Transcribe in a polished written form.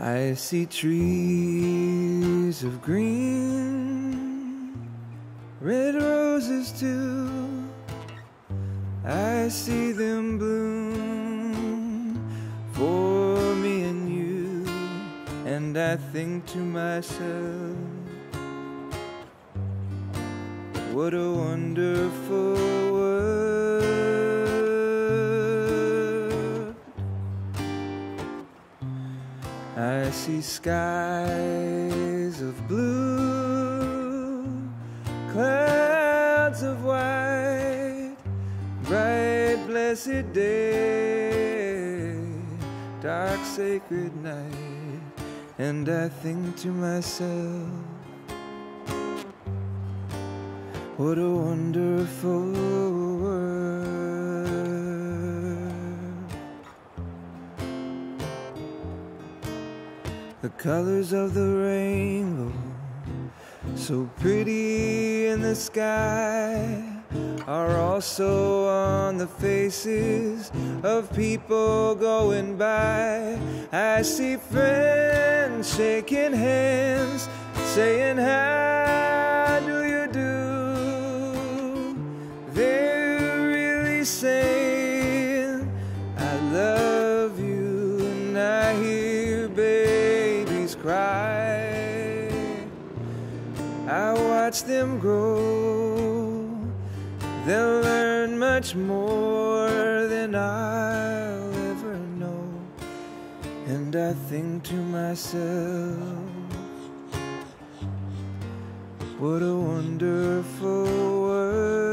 I see trees of green, red roses too. I see them bloom for me and you, and I think to myself, what a wonderful world. I see skies of blue, clouds of white, bright blessed day, dark sacred night, and I think to myself, what a wonderful world. The colors of the rainbow, so pretty in the sky, are also on the faces of people going by. I see friends shaking hands, saying, how do you do? They're really saying, I love you, and I hear babies cry. I watch them grow, they'll learn much more than I'll ever know. And I think to myself, what a wonderful world.